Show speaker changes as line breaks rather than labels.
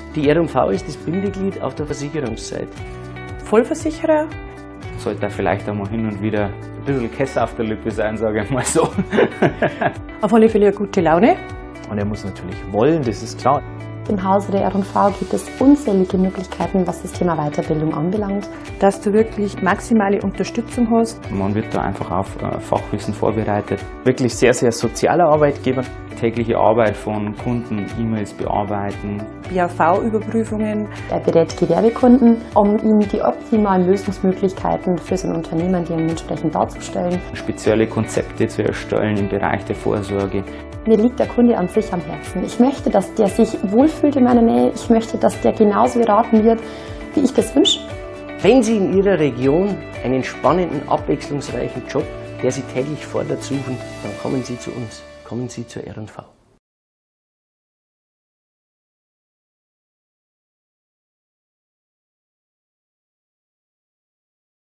Die R&V ist das Bindeglied auf der Versicherungsseite.
Vollversicherer.
Sollte da vielleicht auch mal hin und wieder ein bisschen Käse auf der Lippe sein, sage ich mal so.
Auf alle Fälle eine gute Laune.
Und er muss natürlich wollen, das ist klar.
Im Hause der R&V gibt es unzählige Möglichkeiten, was das Thema Weiterbildung anbelangt.
Dass du wirklich maximale Unterstützung hast.
Man wird da einfach auf Fachwissen vorbereitet.
Wirklich sehr, sehr sozialer Arbeitgeber.
Tägliche Arbeit von Kunden, E-Mails bearbeiten.
BAV-Überprüfungen.
Er berät Gewerbekunden, um ihnen die optimalen Lösungsmöglichkeiten für sein Unternehmen dementsprechend darzustellen.
Spezielle Konzepte zu erstellen im Bereich der Vorsorge.
Mir liegt der Kunde an sich am Herzen. Ich möchte, dass der sich wohlfühlt in meiner Nähe. Ich möchte, dass der genauso beraten wird, wie ich das wünsche.
Wenn Sie in Ihrer Region einen spannenden, abwechslungsreichen Job, der Sie täglich fordert, suchen, dann kommen Sie zu uns. Kommen Sie zur R&V.